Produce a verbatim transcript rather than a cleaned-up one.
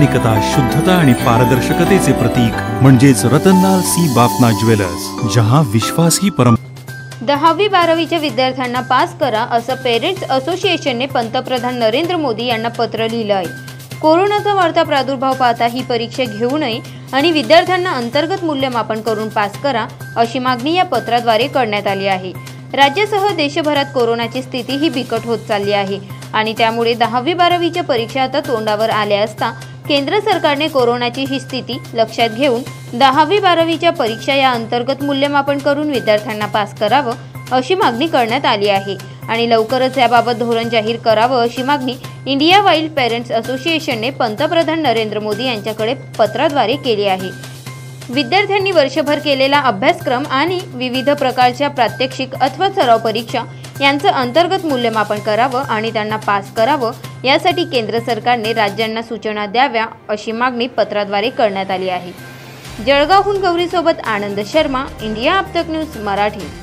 प्रामाणिकता, शुद्धता आणि पारदर्शकतेचे प्रतीक म्हणजेच रतनलाल सी बाफना ज्वेलर्स, जहां विश्वास ही परम। दहावी बारावीच्या विद्यार्थ्यांना पास करा असं पेरेंट्स असोसिएशनने पंतप्रधान नरेंद्र मोदी यांना पत्र लिहिलं आहे। कोरोनाचा वाढता प्रादुर्भाव पाहता ही परीक्षा घेऊ नये आणि विद्यार्थ्यांना अंतर्गत मूल्यमापन करून पास करा अशी मागणी या पत्राद्वारे करण्यात आली आहे। राज्यासह देशभरात कोरोनाची स्थिती ही बिकट होत चालली आहे आणि त्यामुळे दहावी बारावीच्या परीक्षा आता तोंडावर आल्या असता केंद्र सरकारने कोरोनाची ही स्थिती लक्षात घेऊन दहावी बारावीच्या परीक्षा या अंतर्गत मूल्यमापन करून विद्यार्थ्यांना पास करावं अशी मागणी करण्यात आली आहे आणि लवकरच याबाबत धोरण जाहीर करावं अशी मागणी इंडिया वाईल्ड पेरेंट्स असोसिएशनने पंतप्रधान नरेंद्र मोदी यांच्याकडे पत्राद्वारे केली आहे। विद्यार्थ्यांनी वर्षभर केलेला अभ्यासक्रम आणि विविध प्रकारच्या प्रात्यक्षिक अथवा सराव परीक्षा यांचं अंतर्गत मूल्यमापन करावं आणि त्यांना पास करावं यासाठी केंद्र सरकारने राज्यांना सूचना द्याव्या अशी मागणी पत्राद्वारे करण्यात आली आहे। जळगावहून गौरीसोबत आनंद शर्मा, इंडिया अब तक न्यूज मराठी।